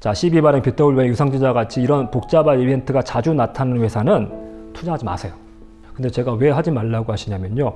자, CB 발행, BW 유상증자 같이 이런 복잡한 이벤트가 자주 나타나는 회사는 투자하지 마세요. 근데 제가 왜 하지 말라고 하시냐면요.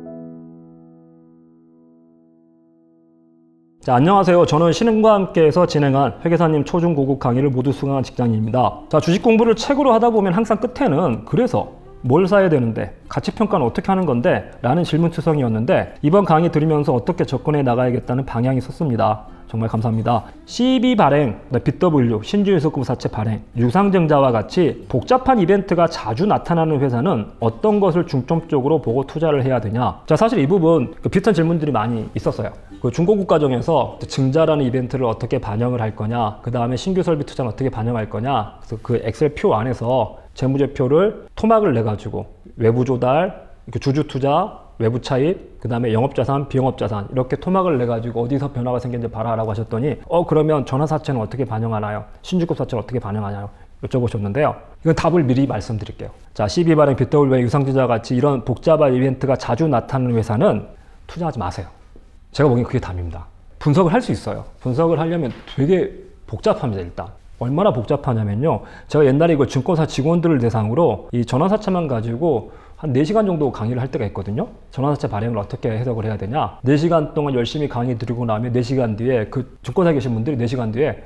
자, 안녕하세요. 저는 신흥과 함께해서 진행한 회계사님 초중고급 강의를 모두 수강한 직장인입니다. 자, 주식 공부를 책으로 하다 보면 항상 끝에는 그래서 뭘 사야 되는데, 가치평가는 어떻게 하는 건데? 라는 질문투성이었는데 이번 강의 들으면서 어떻게 접근해 나가야겠다는 방향이 섰습니다. 정말 감사합니다. CB 발행, BW, 신주유소급 사채 발행, 유상증자와 같이 복잡한 이벤트가 자주 나타나는 회사는 어떤 것을 중점적으로 보고 투자를 해야 되냐? 자, 사실 이 부분 비슷한 질문들이 많이 있었어요. 그 중고급 과정에서 증자라는 이벤트를 어떻게 반영을 할 거냐, 그 다음에 신규 설비 투자는 어떻게 반영할 거냐, 그래서 그 엑셀 표 안에서 재무제표를 토막을 내가지고 외부 조달, 주주 투자, 외부 차입, 그 다음에 영업자산, 비영업자산 이렇게 토막을 내가지고 어디서 변화가 생겼는지 봐라라고 하셨더니 그러면 전환사채는 어떻게 반영하나요? 신주급 사채는 어떻게 반영하나요? 여쭤보셨는데요. 이건 답을 미리 말씀드릴게요. 자, CB 발행, BW 유상증자 같이 이런 복잡한 이벤트가 자주 나타나는 회사는 투자하지 마세요. 제가 보기엔 그게 답입니다. 분석을 할 수 있어요. 분석을 하려면 되게 복잡합니다. 일단 얼마나 복잡하냐면요, 제가 옛날에 이걸 증권사 직원들을 대상으로 이 전환사채만 가지고 한 4시간 정도 강의를 할 때가 있거든요. 전환사채 발행을 어떻게 해석을 해야 되냐, 4시간 동안 열심히 강의 들으고 나면 4시간 뒤에 그 증권사에 계신 분들이 4시간 뒤에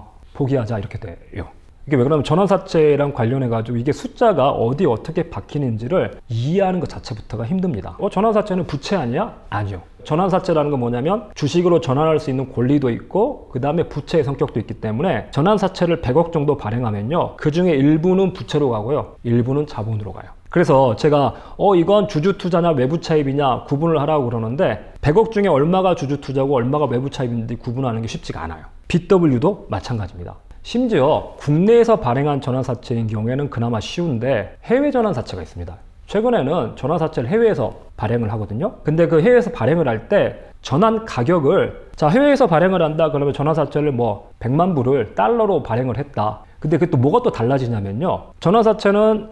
포기하자 이렇게 돼요. 이게 왜 그러냐면 전환사채랑 관련해 가지고 이게 숫자가 어디 어떻게 박히는지를 이해하는 것 자체부터가 힘듭니다. 전환사채는 부채 아니야? 아니요. 전환사채라는 건 뭐냐면 주식으로 전환할 수 있는 권리도 있고 그 다음에 부채의 성격도 있기 때문에 전환사채를 100억 정도 발행하면요, 그 중에 일부는 부채로 가고요, 일부는 자본으로 가요. 그래서 제가 이건 주주 투자냐 외부 차입이냐 구분을 하라고 그러는데 100억 중에 얼마가 주주 투자고 얼마가 외부 차입인지 구분하는 게 쉽지가 않아요. BW도 마찬가지입니다. 심지어 국내에서 발행한 전환사채인 경우에는 그나마 쉬운데 해외 전환사채가 있습니다. 최근에는 전환사채를 해외에서 발행을 하거든요. 근데 그 해외에서 발행을 할 때 전환 가격을, 자, 해외에서 발행을 한다 그러면 전환사채를 100만 불을 달러로 발행을 했다. 근데 그게 또 뭐가 또 달라지냐면요, 전환사채는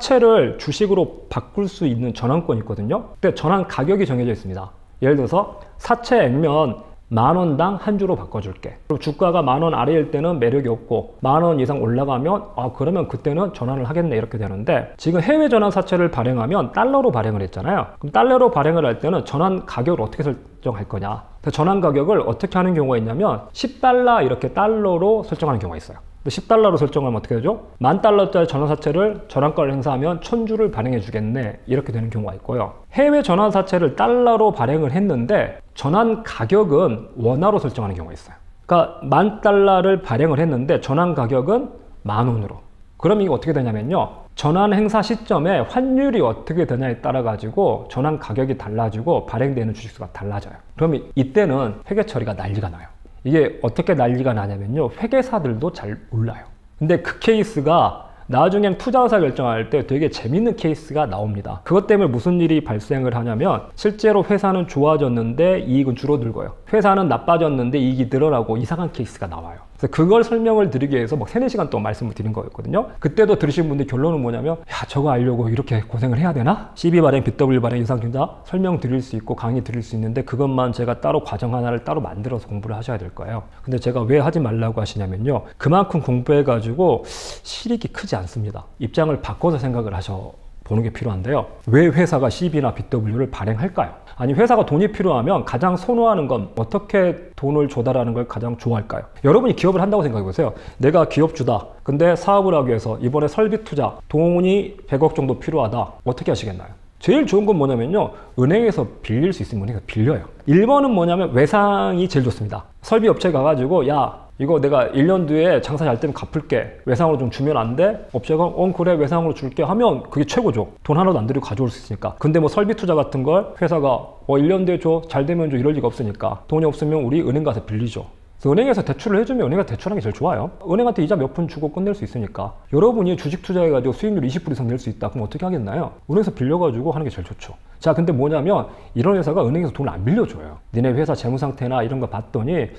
사채를 주식으로 바꿀 수 있는 전환권이 있거든요. 근데 전환 가격이 정해져 있습니다. 예를 들어서 사채 액면 10,000원당 한 주로 바꿔줄게. 그리고 주가가 10,000원 아래일 때는 매력이 없고 10,000원 이상 올라가면 그러면 그때는 전환을 하겠네 이렇게 되는데, 지금 해외 전환 사채를 발행하면 달러로 발행을 했잖아요. 그럼 달러로 발행을 할 때는 전환 가격을 어떻게 설정할 거냐, 전환 가격을 어떻게 하는 경우가 있냐면 10달러 이렇게 달러로 설정하는 경우가 있어요. 10달러로 설정하면 어떻게 되죠? 10,000달러짜리 전환사채를 전환가를 행사하면 1,000주를 발행해 주겠네 이렇게 되는 경우가 있고요. 해외 전환사채를 달러로 발행을 했는데 전환 가격은 원화로 설정하는 경우가 있어요. 그러니까 10,000달러를 발행을 했는데 전환 가격은 10,000원으로. 그럼 이게 어떻게 되냐면요, 전환 행사 시점에 환율이 어떻게 되냐에 따라 가지고 전환 가격이 달라지고 발행되는 주식수가 달라져요. 그러면 이때는 회계 처리가 난리가 나요. 이게 어떻게 난리가 나냐면요, 회계사들도 잘 몰라요. 근데 그 케이스가 나중엔 투자 의사 결정할 때 되게 재밌는 케이스가 나옵니다. 그것 때문에 무슨 일이 발생을 하냐면 실제로 회사는 좋아졌는데 이익은 줄어들고요, 회사는 나빠졌는데 이익이 늘어나고 이상한 케이스가 나와요. 그래서 그걸 설명을 드리기 위해서 3-4시간 동안 말씀을 드린 거였거든요. 그때도 들으신 분들 결론은 뭐냐면, 저거 알려고 이렇게 고생을 해야 되나? CB 발행, BW 발행, 유상증자 설명 드릴 수 있고 강의 드릴 수 있는데 그것만 제가 따로 과정 하나를 따로 만들어서 공부를 하셔야 될 거예요. 근데 제가 왜 하지 말라고 하시냐면요, 그만큼 공부해 가지고 실익이 크지 않습니다. 입장을 바꿔서 생각을 보는 게 필요한데요. 왜 회사가 CB나 BW를 발행할까요? 아니, 회사가 돈이 필요하면 가장 선호하는 건 어떻게 돈을 조달하는 걸 가장 좋아할까요? 여러분이 기업을 한다고 생각해 보세요. 내가 기업주다. 근데 사업을 하기 위해서 이번에 설비 투자 돈이 100억 정도 필요하다. 어떻게 하시겠나요? 제일 좋은 건 뭐냐면요, 은행에서 빌릴 수 있으면 은행에서 빌려요. 1번은 뭐냐면 외상이 제일 좋습니다. 설비 업체 가가지고 이거 내가 1년 뒤에 장사 잘 되면 갚을게. 외상으로 좀 주면 안 돼? 업체가 그래 외상으로 줄게 하면 그게 최고죠. 돈 하나도 안 들이고 가져올 수 있으니까. 근데 설비 투자 같은 걸 회사가 1년 뒤에 줘, 잘 되면 줘, 이럴 리가 없으니까 돈이 없으면 우리 은행 가서 빌리죠. 그래서 은행에서 대출을 해주면 은행에서 대출하는 게 제일 좋아요. 은행한테 이자 몇 푼 주고 끝낼 수 있으니까. 여러분이 주식 투자해가지고 수익률 20% 이상 낼 수 있다. 그럼 어떻게 하겠나요? 은행에서 빌려가지고 하는 게 제일 좋죠. 자, 근데 뭐냐면 이런 회사가 은행에서 돈을 안 빌려줘요. 니네 회사 재무상태나 이런 거 봤더니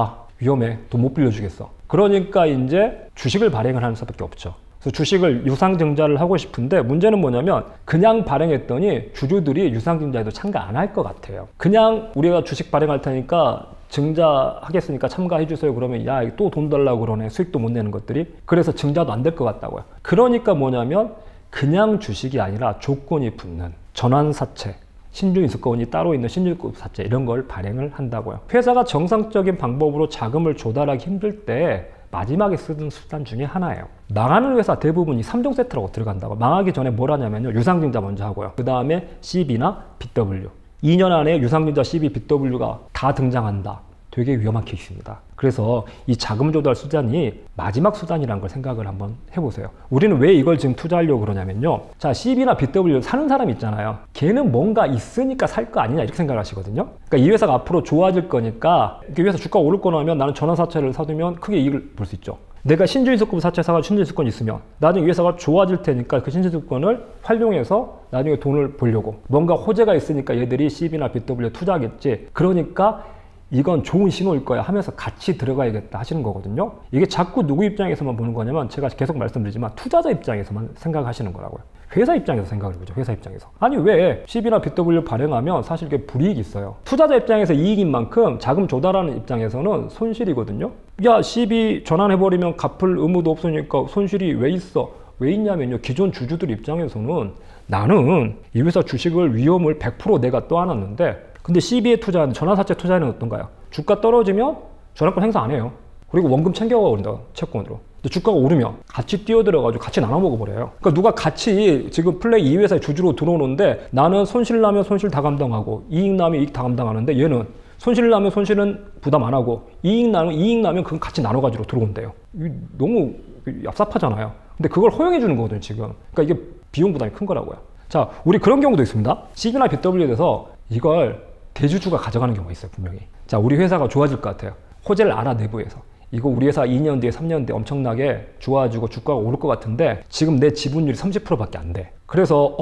위험해. 돈 못 빌려주겠어. 그러니까 이제 주식을 발행을 하는 수밖에 없죠. 그래서 주식을 유상증자를 하고 싶은데 문제는 뭐냐면 그냥 발행했더니 주주들이 유상증자에도 참가 안 할 것 같아요. 그냥 우리가 주식 발행할 테니까 증자하겠으니까 참가해 주세요. 그러면 야, 또 돈 달라고 그러네. 수익도 못 내는 것들이. 그래서 증자도 안 될 것 같다고요. 그러니까 뭐냐면 그냥 주식이 아니라 조건이 붙는 전환사채, 신주인수권이 따로 있는 신주인수권사채 이런 걸 발행을 한다고요. 회사가 정상적인 방법으로 자금을 조달하기 힘들 때 마지막에 쓰던 수단 중에 하나예요. 망하는 회사 대부분이 3종 세트라고 들어간다고. 망하기 전에 뭘 하냐면요. 유상증자 먼저 하고요. 그 다음에 CB나 BW. 2년 안에 유상증자 CB, BW가 다 등장한다. 되게 위험한 케이스입니다. 그래서 이 자금 조달 수단이 마지막 수단이라는 걸 생각을 한번 해보세요. 우리는 왜 이걸 지금 투자하려고 그러냐면요. 자, CB나 BW 사는 사람 있잖아요. 걔는 뭔가 있으니까 살 거 아니냐 이렇게 생각을 하시거든요. 그러니까 이 회사가 앞으로 좋아질 거니까 이 회사 주가가 오를 거라면 나는 전환사채를 사두면 크게 이익을 볼 수 있죠. 내가 신주인수권 사채 사가지고 신주인수권이 있으면 나중에 이 회사가 좋아질 테니까 그 신주인수권을 활용해서 나중에 돈을 벌려고 뭔가 호재가 있으니까 얘들이 CB나 BW에 투자하겠지. 그러니까 이건 좋은 신호일 거야 하면서 같이 들어가야겠다 하시는 거거든요. 이게 자꾸 누구 입장에서만 보는 거냐면 제가 계속 말씀드리지만 투자자 입장에서만 생각하시는 거라고요. 회사 입장에서 생각을 해보죠. 회사 입장에서. 아니 왜 CB나 BW 발행하면 사실 이게 불이익이 있어요. 투자자 입장에서 이익인 만큼 자금 조달하는 입장에서는 손실이거든요. 야, CB 전환해버리면 갚을 의무도 없으니까 손실이 왜 있어? 왜 있냐면요. 기존 주주들 입장에서는 나는 이 회사 주식을 위험을 100% 내가 떠안았는데 근데 CB에 투자하는 전환사채 투자는 어떤가요? 주가 떨어지면 전환권 행사 안 해요. 그리고 원금 챙겨가 버린다. 채권으로. 근데 주가가 오르면 같이 뛰어들어가지고 같이 나눠 먹어버려요. 그러니까 누가 같이 지금 플레이 이 회사의 주주로 들어오는데 나는 손실 나면 손실 다 감당하고 이익 나면 이익 다 감당하는데 얘는 손실 나면 손실은 부담 안 하고 이익 나면 그건 같이 나눠가지고 들어온대요. 너무 얍삽하잖아요. 근데 그걸 허용해 주는 거거든요, 지금. 그러니까 이게 비용 부담이 큰 거라고요. 자, 우리 그런 경우도 있습니다. CB나 BW에 대해서 이걸 대주주가 가져가는 경우가 있어요, 분명히. 자, 우리 회사가 좋아질 것 같아요. 호재를 알아, 내부에서. 이거 우리 회사 2년 뒤에 3년 뒤에 엄청나게 좋아지고 주가가 오를 것 같은데 지금 내 지분율이 30%밖에 안 돼. 그래서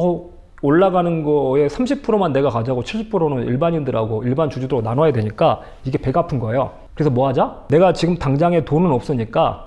올라가는 거에 30%만 내가 가져가고 70%는 일반인들하고 일반 주주들하고 나눠야 되니까 이게 배가 아픈 거예요. 그래서 뭐 하자? 내가 지금 당장에 돈은 없으니까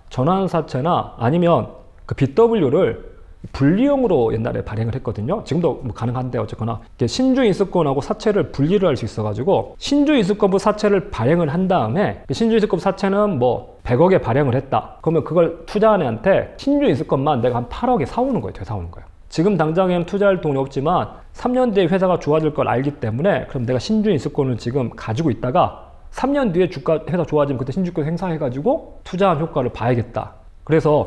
전환사채나 아니면 그 BW를 분리형으로 옛날에 발행을 했거든요. 지금도 뭐 가능한데 어쨌거나 신주인수권하고 사채를 분리를 할 수 있어가지고 신주인수권부 사채를 발행을 한 다음에 신주인수권 사채는 뭐 100억에 발행을 했다. 그러면 그걸 투자한 애한테 신주인수권만 내가 한 8억에 사오는 거예요. 되사오는 거예요. 지금 당장에는 투자할 돈이 없지만 3년 뒤에 회사가 좋아질 걸 알기 때문에 그럼 내가 신주인수권을 지금 가지고 있다가 3년 뒤에 주가 회사 좋아지면 그때 신주권 행사해가지고 투자한 효과를 봐야겠다. 그래서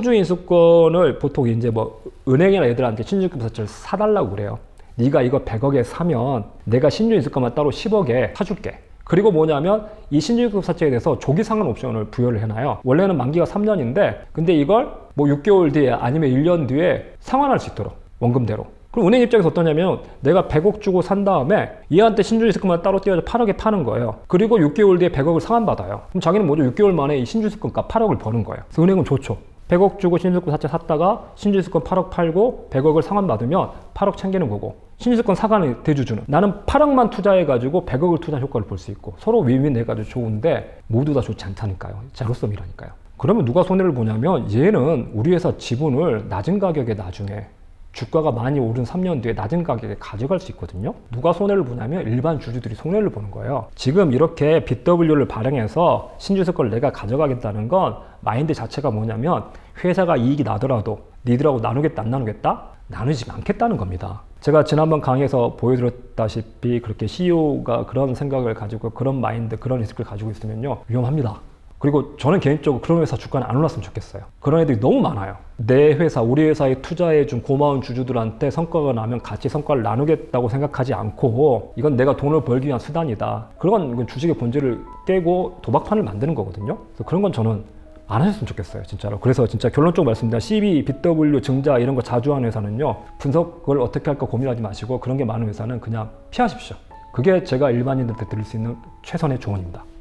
신주인수권을 보통 이제 뭐 은행이나 애들한테 신주인수권 사채를 사달라고 그래요. 네가 이거 100억에 사면 내가 신주인수권만 따로 10억에 사줄게. 그리고 뭐냐면 이 신주인수권 사채에 대해서 조기 상환 옵션을 부여를 해놔요. 원래는 만기가 3년인데 근데 이걸 뭐 6개월 뒤에 아니면 1년 뒤에 상환할 수 있도록 원금대로. 그럼 은행 입장에서 어떠냐면 내가 100억 주고 산 다음에 얘한테 신주인수권만 따로 띄워서 8억에 파는 거예요. 그리고 6개월 뒤에 100억을 상환받아요. 그럼 자기는 뭐죠? 6개월 만에 이 신주인수권값 8억을 버는 거예요. 그래서 은행은 좋죠. 100억 주고 신주인수권 사채 샀다가 신주인수권 8억 팔고 100억을 상환받으면 8억 챙기는 거고 신주인수권 사가는 대주주는 나는 8억만 투자해가지고 100억을 투자 효과를 볼 수 있고 서로 윈윈 해가지고 좋은데 모두 다 좋지 않다니까요. 제로섬이라니까요. 그러면 누가 손해를 보냐면 얘는 우리 회사 지분을 낮은 가격에 나중에 주가가 많이 오른 3년 뒤에 낮은 가격에 가져갈 수 있거든요. 누가 손해를 보냐면 일반 주주들이 손해를 보는 거예요. 지금 이렇게 BW를 발행해서 신주인수권을 내가 가져가겠다는 건 마인드 자체가 뭐냐면 회사가 이익이 나더라도 니들하고 나누겠다 안 나누겠다? 나누지 않겠다는 겁니다. 제가 지난번 강의에서 보여드렸다시피 그렇게 CEO가 그런 생각을 가지고 그런 마인드, 그런 리스크를 가지고 있으면요 위험합니다. 그리고 저는 개인적으로 그런 회사 주가는 안 올랐으면 좋겠어요. 그런 애들이 너무 많아요. 내 회사, 우리 회사에 투자해준 고마운 주주들한테 성과가 나면 같이 성과를 나누겠다고 생각하지 않고 이건 내가 돈을 벌기 위한 수단이다. 그건 주식의 본질을 깨고 도박판을 만드는 거거든요. 그래서 그런 건 저는 안 하셨으면 좋겠어요. 진짜로. 그래서 진짜 결론적으로 말씀드리면 CB, BW, 증자 이런 거 자주 하는 회사는요. 분석을 어떻게 할까 고민하지 마시고 그런 게 많은 회사는 그냥 피하십시오. 그게 제가 일반인들한테 드릴 수 있는 최선의 조언입니다.